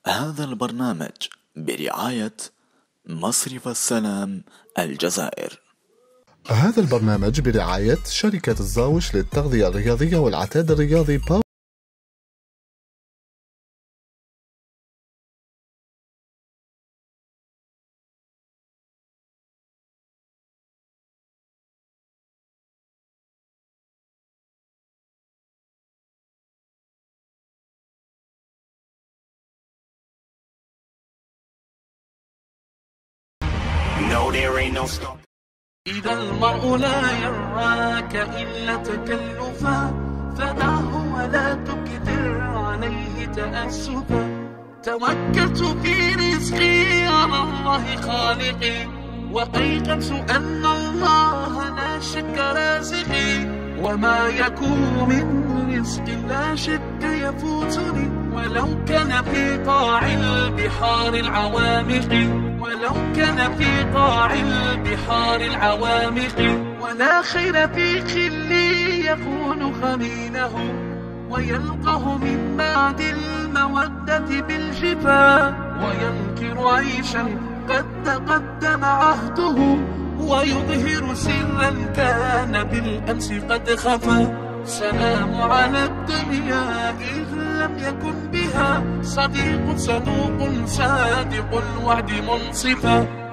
هذا البرنامج برعاية مصرف السلام الجزائر. هذا البرنامج برعاية شركة الزاوش للتغذية الرياضية والعتاد الرياضي باو. إذا المرء لا يراك إلا تكلفا فدعه ولا تكثر عليه تأسفا. توكلت في رزقي على الله خالقي وأيقنت أن الله لا شك رازقي. وما يكون من رزق لا شك يفوتني ولو كان في قاع البحار العوامق، ولو كان في قاع البحار العوامق. ولا خير في خل يخون خمينه ويلقه من بعد المودة بالجفا، وينكر عيشا قد تقدم عهده ويظهر سرا كان بالأمس قد خفا. سلام على الدنيا إذ لم يكن بها صديق صدوق صادق الوعد منصفا.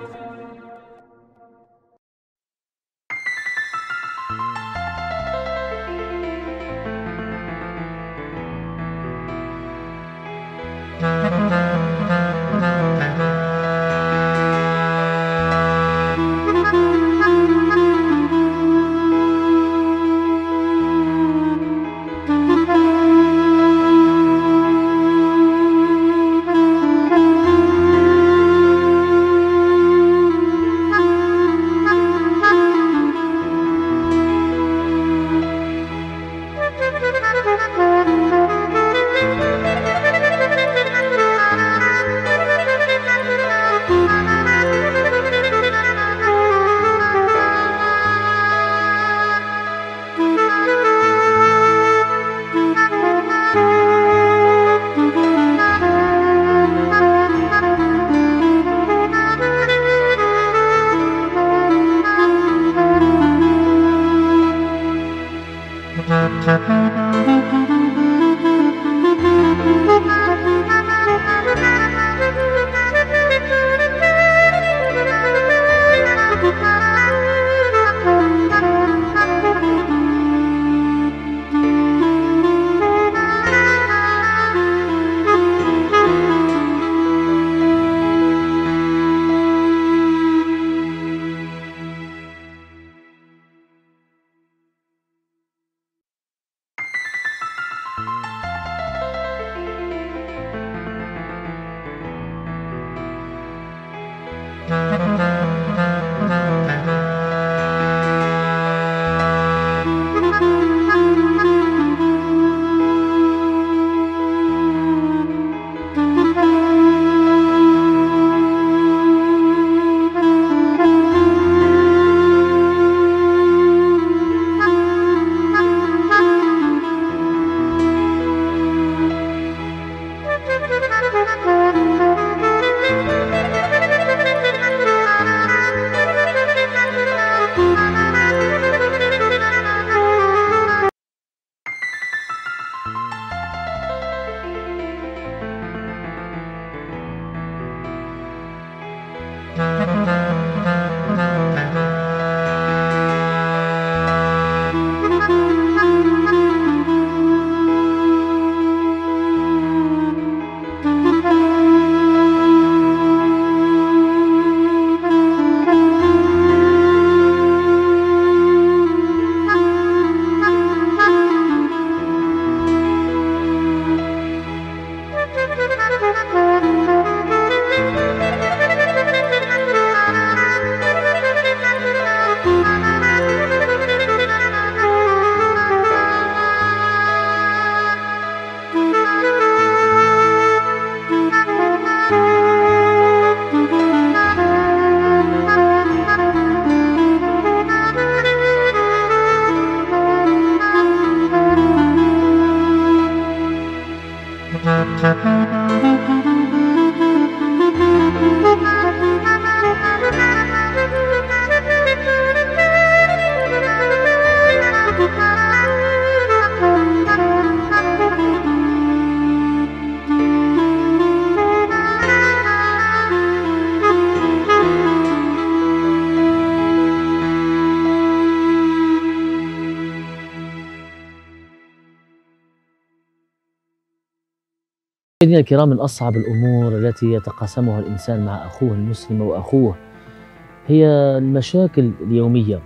مشاهدينا الكرام، من أصعب الأمور التي يتقاسمها الإنسان مع أخوه المسلم وأخوه هي المشاكل اليومية.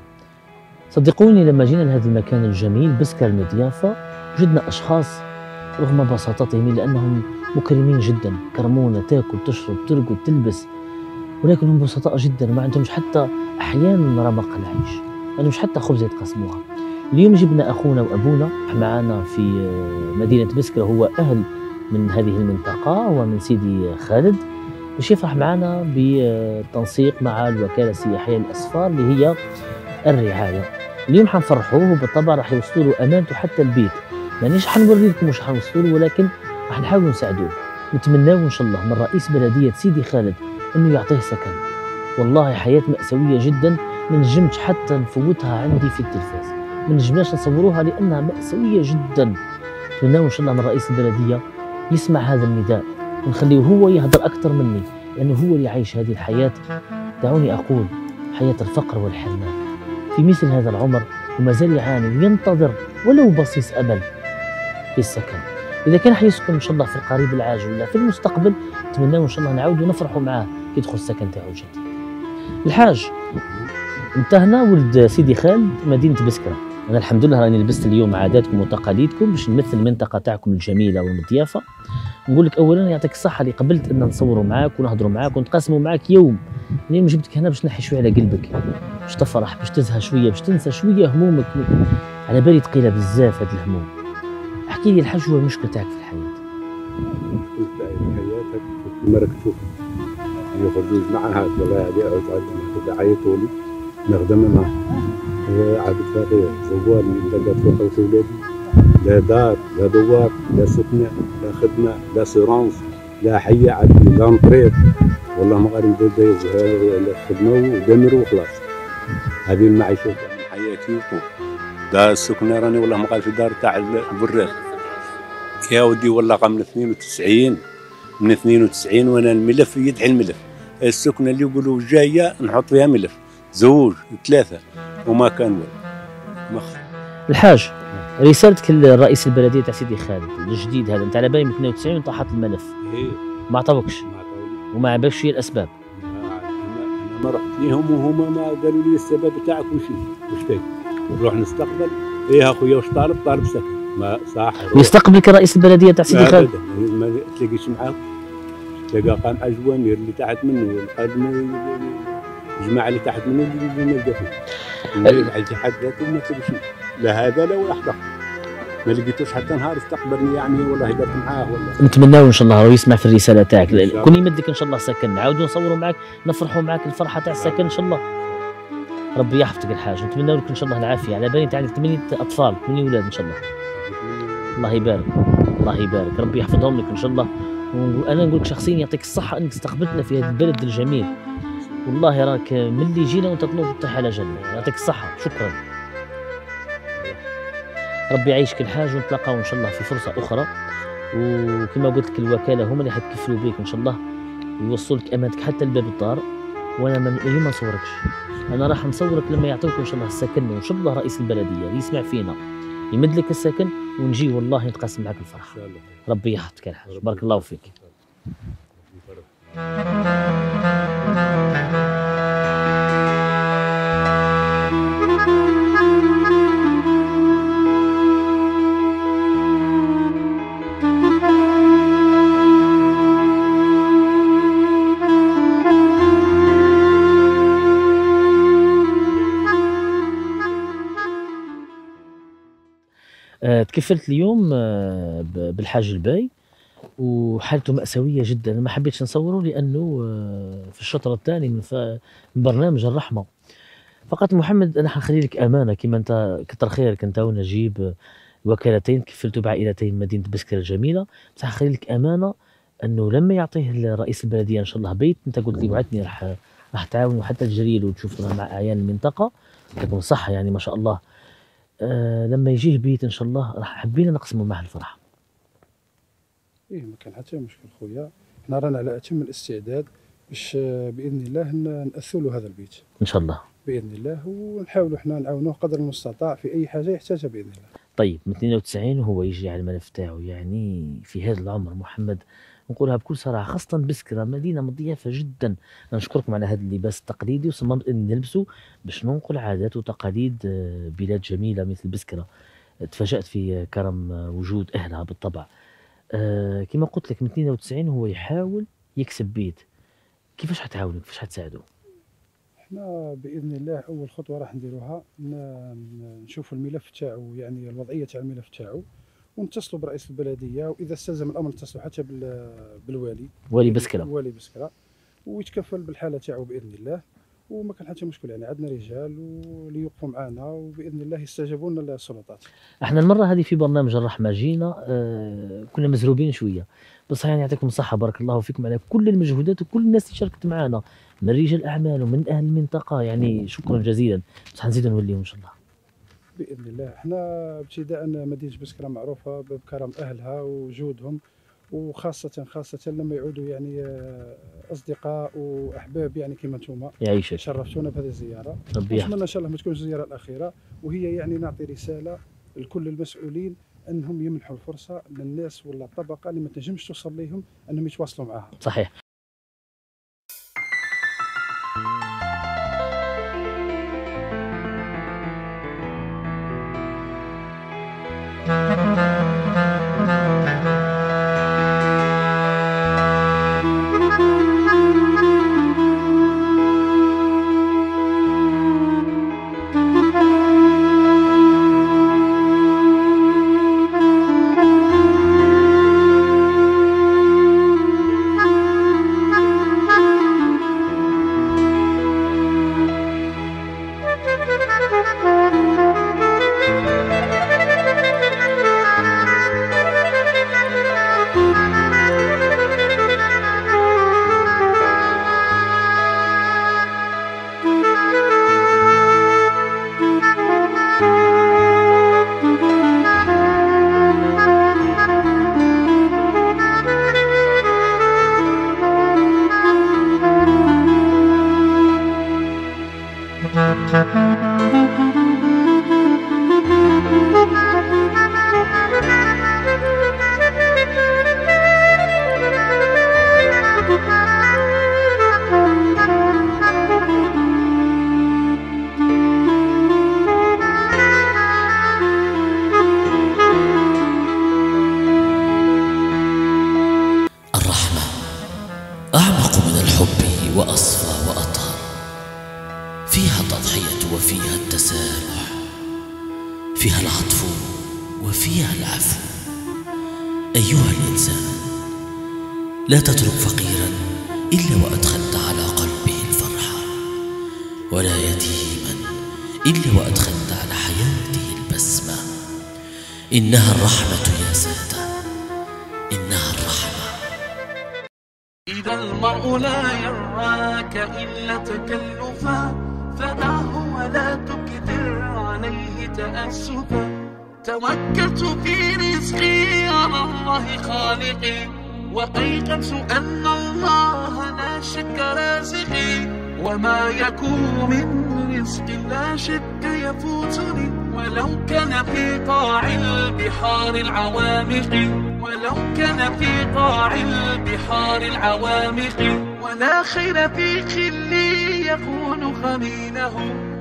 صدقوني لما جينا لهذا المكان الجميل بسكر المضيافة وجدنا أشخاص رغم بساطتهم إلا أنهم مكرمين جدا، كرمونا تاكل تشرب ترقد تلبس، ولكنهم بسطاء جدا وما عندهمش حتى أحيانا رمق العيش، ما عندهمش حتى خبز يتقسموها. اليوم جبنا أخونا وأبونا معنا في مدينة بسكرة، هو أهل من هذه المنطقة، هو من سيدي خالد، باش يفرح معنا بالتنسيق مع الوكالة السياحية للأسفار اللي هي الرعاية. اليوم حنفرحوه وبالطبع راح يوصلوا له أمانته حتى البيت، مانيش حنوري لكم واش حنوصلوا له، ولكن راح نحاولوا نساعدوه. نتمناو إن شاء الله من رئيس بلدية سيدي خالد إنه يعطيه سكن. والله حياة مأساوية جدا، ما نجمتش حتى نفوتها عندي في التلفاز، ما نجمناش نصوروها لأنها مأساوية جدا. نتمناو إن شاء الله من رئيس البلدية يسمع هذا النداء ونخليه هو يهدر أكثر مني، لأنه هو اللي يعيش هذه الحياة، دعوني أقول حياة الفقر والحرمان في مثل هذا العمر، وما زال يعاني وينتظر ولو بصيص أمل في السكن. إذا كان حيسكن إن شاء الله في القريب العاجل ولا في المستقبل، نتمناو إن شاء الله نعاودوا نفرحوا معاه يدخل السكن تاعو الجديد. الحاج، أنت هنا ولد سيدي خالد مدينة بسكرة، أنا الحمد لله راني لبست اليوم عاداتكم وتقاليدكم باش نمثل المنطقة تاعكم الجميلة والمضيافة. نقول لك أولا يعطيك الصحة اللي قبلت أن نصوروا معاك ونهضروا معاك ونتقاسموا معاك يوم. اليوم جبتك هنا باش نحي شوية على قلبك، باش تفرح، باش تزهى شوية، باش تنسى شوية همومك. على بالي ثقيلة بزاف هذه الهموم. احكي لي الحاج، هو المشكل تاعك في الحياة؟ المشكل تاعي في الحياة كما راك تشوف يخرجوا جماعة والله عليه كذا عيطوا لي نخدم معاه. عبد فقير زوار من بلاد فوق ولادي، لا دار لا دوار لا سكنة لا خدمة لا سيرونس لا حية عندي لا نطريق، والله ما غادي نبدا دايز الخدمة ودمر وخلاص. هذه المعيشة من حياتي وطول. دار السكنة راني والله ما قال في دار تاع البراخ يا ودي، والله قام من 92 وانا الملف يدعي الملف. السكنة اللي يقولوا جاية نحط فيها ملف زوج 3 وما كان والو. الحاج، رسالتك لرئيس البلدية تاع سيدي خالد الجديد هذا، انت على بالي من 92 طاحت الملف. إيه. ما عطاوكش وما عباكش هي الاسباب؟ انا ما رحت ليهم وهما ما قالوا لي السبب تاعك وش فيه نروح نستقبل. ايه اخويا واش طالب سكن ما صح ويستقبلك رئيس البلدية تاع سيدي خالد؟ ما تلاقيش معاه، تلقى قام الجوامير اللي تحت منه الجماعه اللي تحت منه اللي نلقى فيه اللي تحت ذاته ما تلاقيش لا هذا لا واحد اخر، ما لقيتوش حتى نهار استقبلني يعني والله درت معاه. والله نتمناو ان شاء الله هو يسمع في الرساله تاعك، كون يمدك ان شاء الله سكن نعاودوا نصوروا معك نفرحوا معك الفرحه تاع السكن ان شاء الله. ربي يحفظك الحاج، نتمنى لك ان شاء الله العافيه. على بالي انت عندك 8 اطفال 8 اولاد ان شاء الله. الله يبارك الله يبارك، ربي يحفظهم لك ان شاء الله. وانا نقول لك شخصيا يعطيك الصحه انك استقبلتنا في هذا البلد الجميل، والله راك من اللي جينا وانت تنوض تطيح على جنه. يعطيك الصحه، شكرا. ربي يعيشك الحاج، ونتلاقاو ان شاء الله في فرصه اخرى. وكما قلت لك الوكاله هما اللي حيتكفلوا بك ان شاء الله ويوصلوا لك امانتك حتى لباب الدار. وانا اليوم ما نصوركش، انا راح نصورك لما يعطوك ان شاء الله السكن، وان شاء الله رئيس البلديه يسمع فينا يمد لك السكن ونجي والله نتقاسم معك الفرح. ربي يحفظك يا الحاج، بارك الله فيك. تكفلت اليوم بالحاج الباي وحالته مأساوية جدا. ما حبيتش نصوره لأنه في الشطر الثاني من برنامج الرحمة. فقط محمد أنا حنخلي لك أمانة، كما أنت كتر خيرك أنت ونجيب وكالتين كفلتوا بعائلتين مدينة بسكرة الجميلة، بس حنخلي لك أمانة أنه لما يعطيه رئيس البلدية إن شاء الله بيت، أنت قلت لي وعدتني راح تعاون حتى تجري له وتشوف مع أعيان المنطقة تكون صحة يعني ما شاء الله. لما يجيه بيت ان شاء الله راح حبينا نقسموا معه الفرحه. ايه ما كان حتى مشكل خويا، احنا رانا على اتم الاستعداد باش باذن الله ناثوا له هذا البيت ان شاء الله باذن الله، ونحاولوا احنا نعاونوه قدر المستطاع في اي حاجه يحتاجها باذن الله. طيب من 92 وهو يجي على الملف تاعو، يعني في هذا العمر محمد، نقولها بكل صراحه، خاصه بسكره مدينه مضيافه جدا. انا نشكركم على هذا اللباس التقليدي، وصممت اني نلبسه باش ننقل عادات وتقاليد بلاد جميله مثل بسكره. تفاجات في كرم وجود اهلها بالطبع. كما قلت لك من 92 هو يحاول يكسب بيت. كيفاش حتعاونوا؟ كيفاش حتساعدوا؟ احنا باذن الله اول خطوه راح نديروها نشوفوا الملف تاعو، يعني الوضعيه تاع الملف تاعو، ونتصلوا برئيس البلديه، واذا استلزم الامر نتصلوا حتى بالوالي، والي بسكره، والي بسكره، ويتكفل بالحاله تاعو باذن الله. وما كان حتى مشكل، يعني عندنا رجال واللي يوقفوا معنا، وباذن الله يستجيبوا لنا السلطات. احنا المره هذه في برنامج الرحمه جينا كنا مزروبين شويه، بس يعني يعطيكم الصحه، بارك الله فيكم على كل المجهودات وكل الناس اللي شاركت معنا من رجال الاعمال ومن اهل المنطقه، يعني شكرا جزيلا. بس حنزيدوا نوليو ان شاء الله باذن الله. احنا ابتداء مدينه بسكره معروفه بكرم اهلها وجودهم، وخاصه لما يعودوا يعني اصدقاء واحباب، يعني كما انتم يعيشك، شرفتونا بهذه الزياره. ربي يحفظك. نتمنى ان شاء الله ما تكونش الزياره الاخيره، وهي يعني نعطي رساله لكل المسؤولين انهم يمنحوا الفرصه للناس ولا الطبقه اللي ما تنجمش توصل لهم انهم يتواصلوا معها. صحيح. أعمق من الحب وأصفى وأطهر، فيها التضحية وفيها التسامح، فيها العطف وفيها العفو. أيها الإنسان، لا تترك فقيرا إلا وأدخلت على قلبه الفرحة، ولا يتيما إلا وأدخلت على حياته البسمة. إنها الرحمة يا سادة، إنها الرحمة. إذا المرء لا يراك إلا تكلفا، فدعه ولا تكثر عليه تأسفا. توكلت في رزقي على الله خالقي، وأيقنت أن الله لا شك رازقي. وما يكون من رزق لا شك يفوتني، ولو كان في قاع البحار العوامق، ولو كان في قاع البحار العوامق. ولا خير في خل يخون خليله،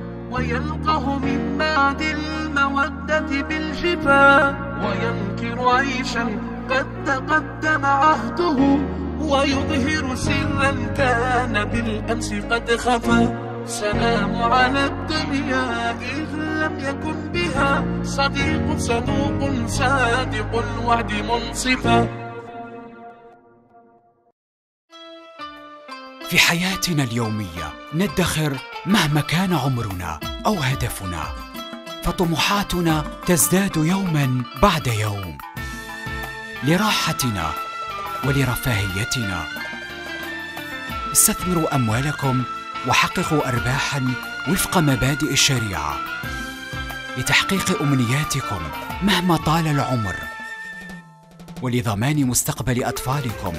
ويلقه من بعد المودة بالجفا. وينكر عيشا قد تقدم عهده، ويظهر سرا كان بالأمس قد خفا. سلام على الدنيا إذ لم يكن بها صديق صدوق صادق الوعد منصفا. في حياتنا اليومية ندخر مهما كان عمرنا أو هدفنا، فطموحاتنا تزداد يوما بعد يوم لراحتنا ولرفاهيتنا. استثمروا أموالكم وحققوا أرباحا وفق مبادئ الشريعة لتحقيق أمنياتكم مهما طال العمر، ولضمان مستقبل أطفالكم.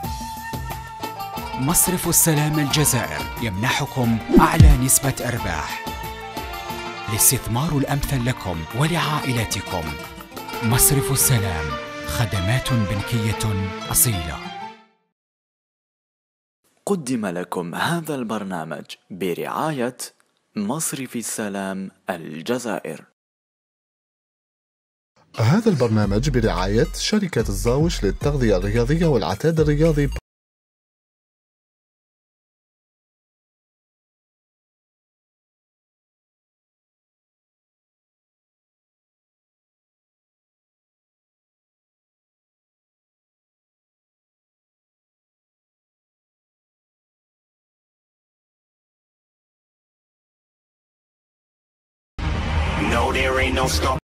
مصرف السلام الجزائر يمنحكم أعلى نسبة أرباح. الاستثمار الأمثل لكم ولعائلتكم مصرف السلام، خدمات بنكية أصيلة. قدم لكم هذا البرنامج برعاية مصرف السلام الجزائر. هذا البرنامج برعاية شركة الزاوش للتغذية الرياضية والعتاد الرياضي. No, there ain't no stop.